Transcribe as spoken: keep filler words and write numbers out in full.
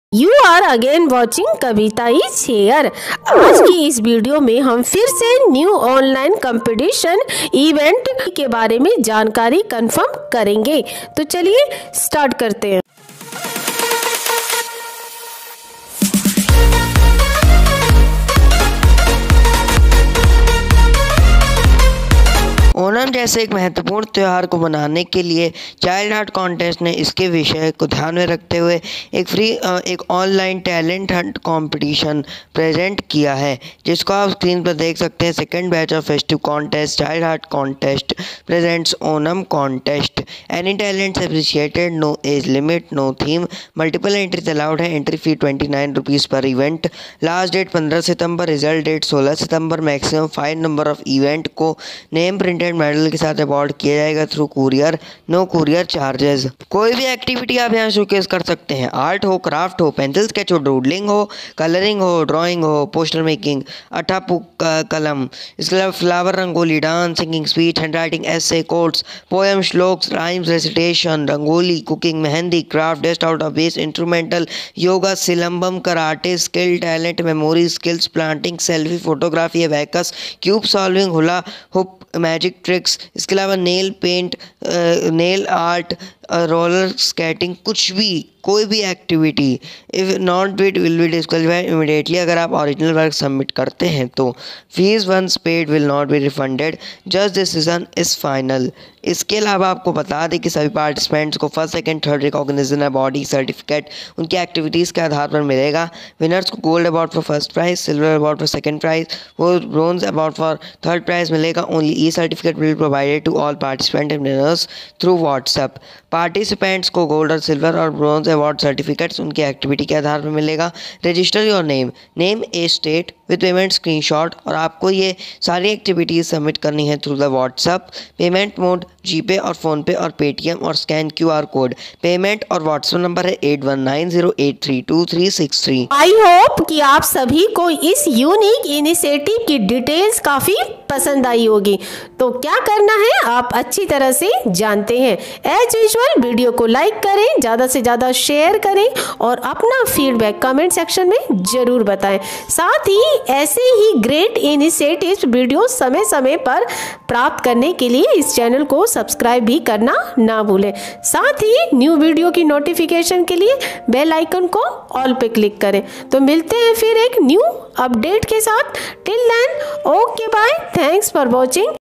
You are again watching Kavita is here. आज की इस वीडियो में हम फिर से न्यू ऑनलाइन कंपटीशन इवेंट के बारे में जानकारी कंफर्म करेंगे। तो चलिए स्टार्ट करते हैं। ओणम जैसे एक महत्वपूर्ण त्यौहार को मनाने के लिए चाइल्ड हार्ट कॉन्टेस्ट ने इसके विषय को ध्यान में रखते हुए एक फ्री एक online talent hunt competition present किया है, जिसको आप स्क्रीन पर देख सकते हैं। Second batch of festive contest child heart contest presents Onam contest. Any talents appreciated, no age limit, no theme, multiple entries allowed है। Entry fee twenty nine rupees per event. Last date पंद्रह सितंबर, result date सोलह सितंबर। Maximum five number of event को name printed medal के साथ award किया जाएगा through courier. No courier charges. कोई भी एक्टिविटी आप यहाँ शोकेस कर सकते हैं। आर्ट हो, क्राफ्ट हो, पेंसिल स्केच हो, डूडलिंग हो, कलरिंग हो, ड्राइंग हो, पोस्टर मेकिंग, अठा कलम, इसके अलावा flower rangoli, dance, singing, speech, hand writing, essay, quotes, poem, shlokas, rhymes, recitation, rangoli, cooking, mehndi, craft, best out of बेस, instrumental, yoga, silambam, karate, skill, talent, memory skills, planting, selfie, photography, abacus, cube solving, hula hoop, magic tricks, इसके अलावा nail paint, nail art, roller skating, कुछ भी, कोई भी activity. If not bid will be disqualified immediately. अगर आप original work submit करते हैं तो fees once paid will not be refunded. Just decision is final. इसके अलावा आपको बता दें कि सभी पार्टिसिपेंट्स को first second third recognition body certificate उनकी एक्टिविटीज़ के आधार पर मिलेगा। विनर्स को gold award for first prize, silver award for second prize, वो bronze award for third prize मिलेगा। Only e certificate will be provided to all participant and winners through WhatsApp. Participants को gold और silver और bronze award certificates उनकी activity के आधार पर मिलेगा। Register your name, name a state with payment screenshot. और आपको ये सारी एक्टिविटीज़ सबमिट करनी है through the WhatsApp. Payment mode GPay और फ़ोनपे और पेटीएम और स्कैन क्यूआर कोड। पेमेंट और व्हाट्सएप नंबर है eight one nine zero eight three two three six three. I hope कि आप सभी को इस यूनिक इनिशिएटिव की डिटेल्स काफ़ी पसंद आई होगी। तो क्या करना है आप अच्छी तरह से जानते हैं। एज यूजुअल वीडियो को लाइक करें, ज़्यादा से ज़्यादा शेयर करें और अपना फीडबैक कमेंट सेक्शन में ज़रूर बताएं। साथ ही ऐसे ही ग्रेट इनिशिएटिव्स वीडियो समय समय पर प्राप्त करने के लिए इस चैनल को सब्सक्राइब भी करना ना भूलें। साथ ही न्यू वीडियो की नोटिफिकेशन के लिए बेल आइकन को ऑल पे क्लिक करें। तो मिलते हैं फिर एक न्यू अपडेट के साथ। Till then okay bye, thanks for watching.